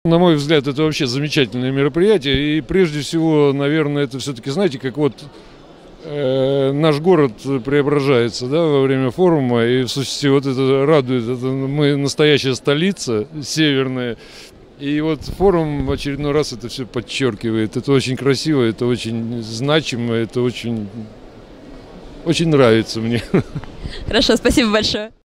На мой взгляд, это вообще замечательное мероприятие. И прежде всего, наверное, это все-таки, знаете, как вот наш город преображается, да, во время форума. И в сущности вот это радует. Это мы настоящая столица северная. И вот форум в очередной раз это все подчеркивает. Это очень красиво, это очень значимо, это очень нравится мне. Хорошо, спасибо большое.